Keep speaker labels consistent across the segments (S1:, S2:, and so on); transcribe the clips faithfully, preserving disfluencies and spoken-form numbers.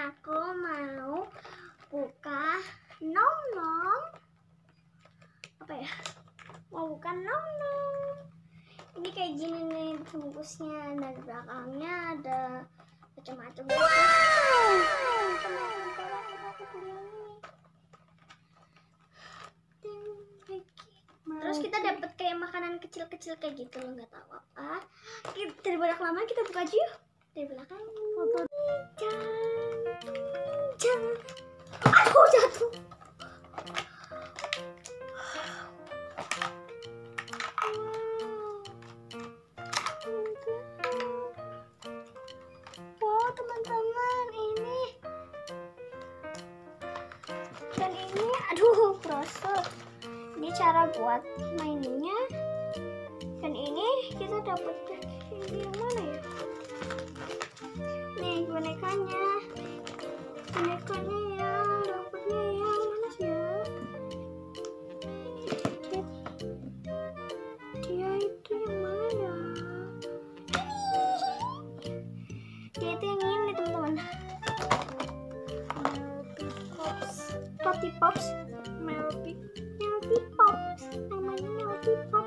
S1: aku mau buka nom-nom. Apa ya? Mau buka nom-nom. Ini kayak gini nih bungkusnya, dan di belakangnya ada macam-macam. Wow. Terus kita dapat kayak makanan kecil-kecil kayak gitu loh, nggak tahu apa. Daripada kelamaan kita buka aja yuk. Dari belakang. Foto. Jangan. Aduh, jatuh. Wow, teman-teman, ini. Dan ini, aduh, proses. Ini cara buat mainnya. Dan ini kita dapat ini yang mana ya? Nih bonekanya. Bonekanya yang dapatnya yang mana sih ya? Dia itu yang mana? Dia itu yang ini teman-teman. Melty Pops. Melty Melty Pops. Namanya Melty Pop.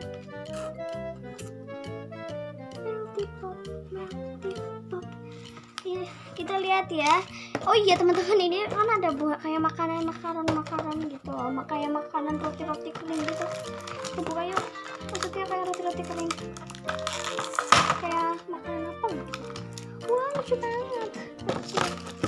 S1: Melty Pop. Melty Pop. Ya, kita lihat ya. Oh iya teman-teman, ini kan ada buah kayak makanan-makanan-makanan gitu loh. Kayak makanan roti-roti kering gitu. Kita buka yuk. Maksudnya kayak roti-roti kering. Kayak makanan apa gitu. Wah, lucu banget. Lucu.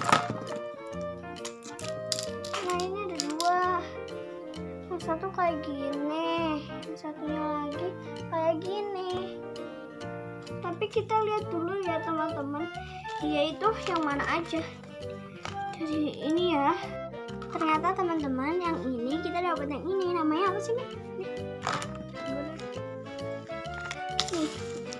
S1: Nah, ini ada dua. Yang satu kayak gini, yang satunya lagi kayak gini. Tapi kita lihat dulu ya teman-teman, dia itu yang mana aja. Jadi ini ya, ternyata teman-teman yang ini kita dapat yang ini. Namanya apa sih nih? Nih.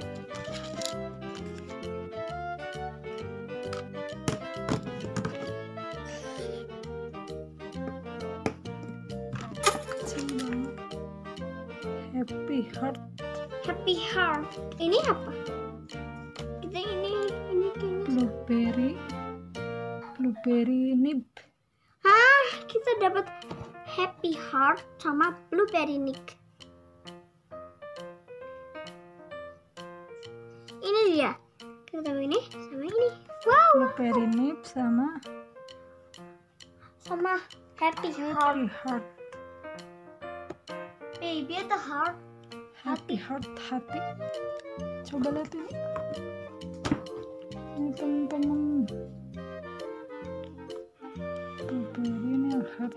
S2: Happy Heart.
S1: Happy Heart. Ini apa? Kita ini ini kayaknya
S2: Blueberry. Blueberry nib.
S1: Ah, kita dapat Happy Heart sama Blueberry Nick. Ini dia. Kita tahu ini sama ini. Wow.
S2: Blueberry nib sama
S1: Sama Happy Heart.
S2: Happy Heart.
S1: Baby atau heart?
S2: Happy Heart hati. Coba lihat ini. Ini teman-teman. Blueberry ini heart.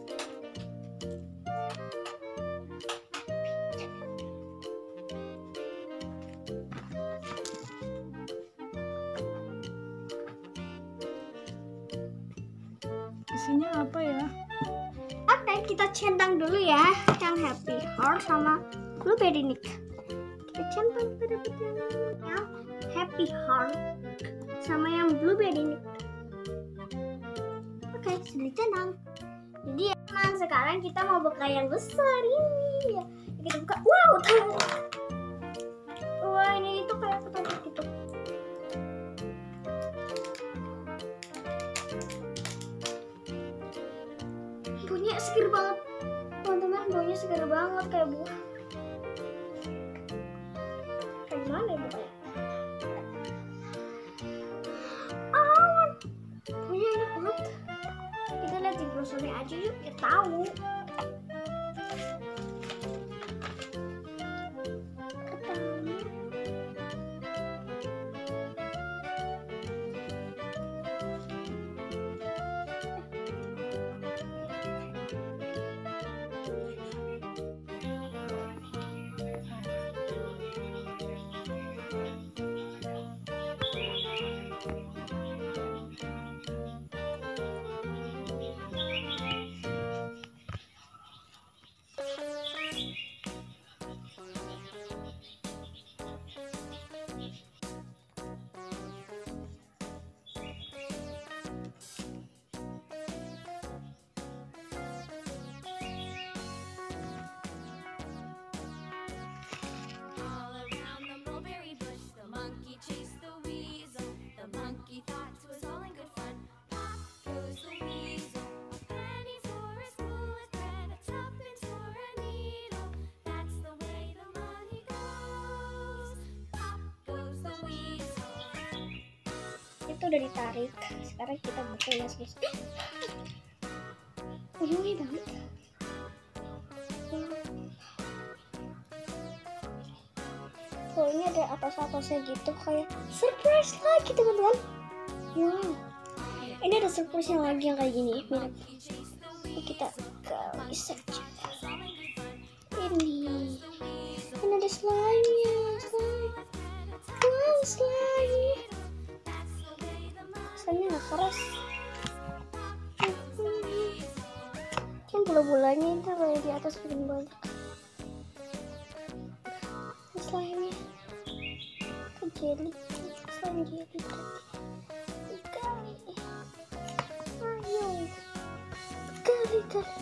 S2: Isinya apa ya?
S1: Oke, kita centang dulu ya yang Happy Heart sama Blueberry Nick. Kita centang, kita dapat yang, yang Happy Heart sama yang Blueberry Nick. Oke, sudah centang. Jadi ya, teman, sekarang kita mau buka yang besar ini ya. Kita buka. Wow, tahu. Wah, ini itu kayak ketoprak gitu. Baunya seger banget teman-teman, baunya seger banget kayak buah. Kayak gimana ya baunya? Ah, baunya enak banget. Kita lihat di brosurnya aja yuk, ya tahu. itu udah ditarik. Sekarang kita buka ya guys. Ungunya banget. Oh, ini ada atas-atasnya gitu kayak surprise lagi teman-teman. Wow, ini ada surprise yang lagi yang kayak gini mirip. Ini kita gali saja. Ini ini ada slime-nya, slime. Wow, slime. Slime-nya nggak keras. Kan bola-bolanya itu kayak di atas paling banyak. Slime-nya ke jelly, slime jelly. Gali, ayo, gali, gali.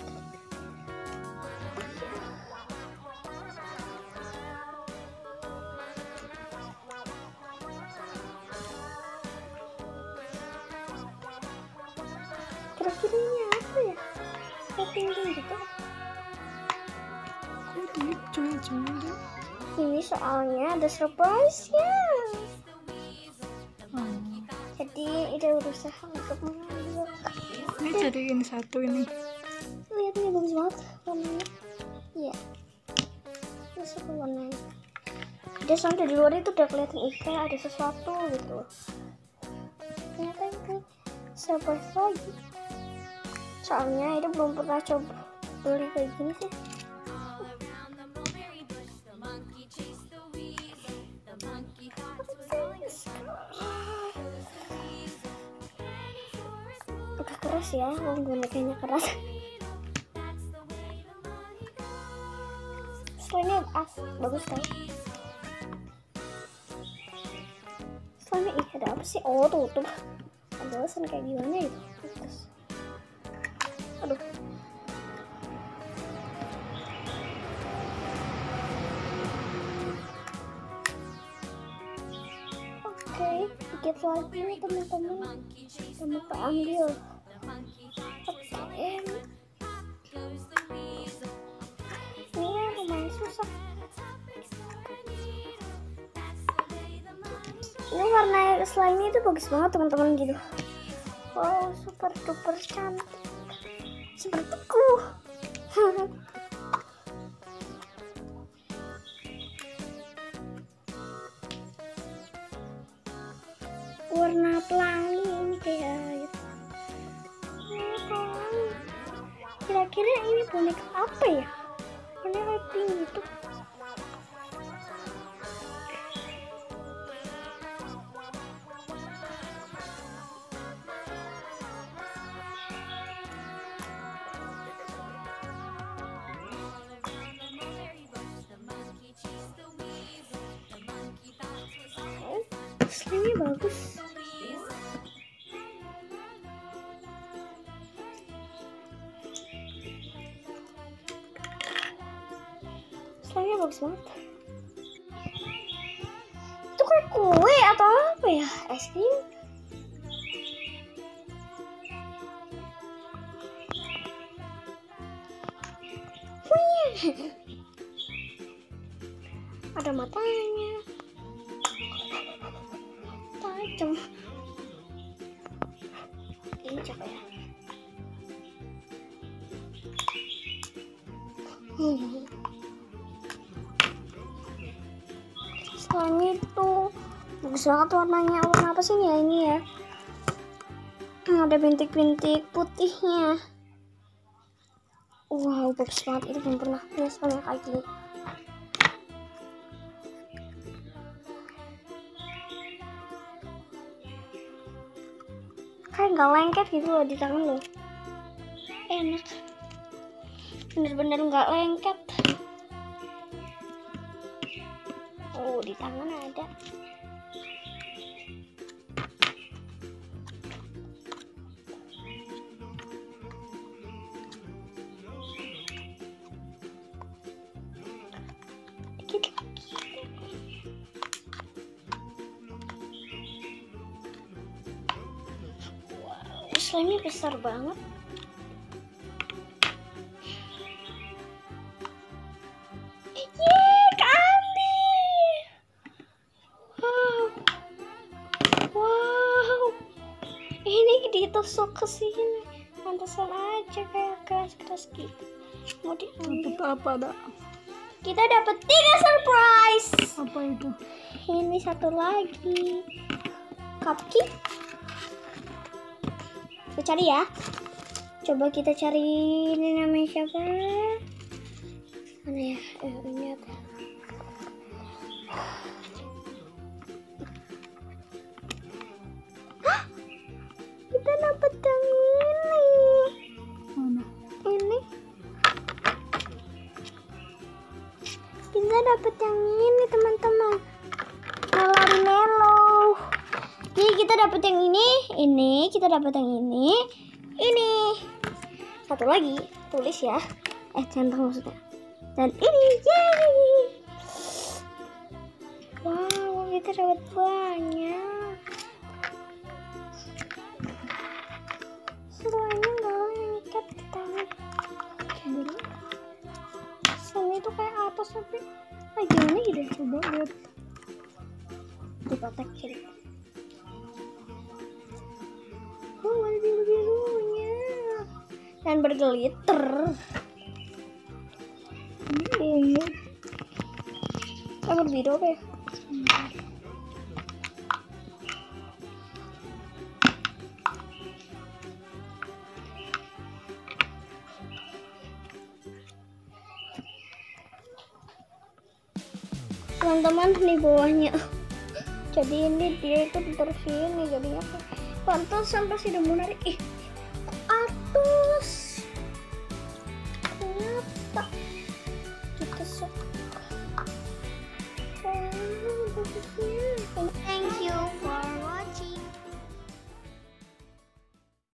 S1: Kira-kira ini apa ya? Kayak tinggi gitu.
S2: Kok dicoba-coba deh.
S1: Ini soalnya ada surprise ya.
S2: Oh.
S1: Jadi udah berusaha untuk mengambil.
S2: Ini jadiin satu ini.
S1: Lihat nih bagus banget warnanya. Iya. Ini suka warnanya. Dia soalnya dari luar itu udah kelihatan ikan ada sesuatu gitu. Ternyata ini surprise lagi. Soalnya itu belum pernah coba beli kayak gini sih. Agak keras ya, wong bonekanya keras. Slime-nya as bagus kan? Slime-nya ih ada apa sih? Oh tutup. Penjelasan kayak gimana itu? Terus. Aduh. Oke, dikit lagi nih teman-teman. Kamu keambil. Oke. Ini lumayan susah. Ini warna slime itu bagus banget teman-teman gitu. Wow, super duper cantik. Sepertiku. Warna pelangi ini kayak gitu. Kira-kira ini boneka apa ya? Ini kayak pink gitu. Slime-nya bagus. Slime-nya bagus banget. Itu kayak kue atau apa ya? Es krim? Wih. Ada matanya. Tajam. Ini coba ya. Hmm. Slime itu bagus banget warnanya. Warna apa sih ya ini ya? Ada bintik-bintik putihnya. Wow, bagus banget. Ini belum pernah punya slime kayak gini. Kayak nggak lengket gitu loh di tangan lo. Enak. Bener-bener nggak lengket. Oh, di tangan ada. Dikit lagi. Wow, slime-nya besar banget. Yeay, keambil. Wow. Wow. ini ditusuk ke sini. Pantesan aja kayak keras-keras gitu. Mau diambil.
S2: Dapat apa dak?
S1: Kita dapat tiga surprise.
S2: Apa itu?
S1: Ini satu lagi. Cupcake. Kita cari ya. Coba kita cari ini namanya siapa? Mana ya? Eh, ini apa? Hah? Kita dapat yang ini.
S2: Mana?
S1: Ini. Kita dapat yang ini teman-teman. Marshmallow. Jadi kita dapat yang ini, ini kita dapat yang ini, ini. Satu lagi, tulis ya. Eh centang maksudnya. Dan ini, yeay. Wow, kita dapat banyak. Semuanya nggak lengket di tangan. Sini tuh kayak atas tapi, ah gimana gitu?
S2: Coba lihat.
S1: Dipatek kiri. Oh, ada biru-birunya dan bergeliter.
S2: Ini ungu.
S1: Rambut biru apa ya? Teman-teman di bawahnya. Jadi ini dia itu terus ini jadinya pantas sampai sudah mau narik. Ih,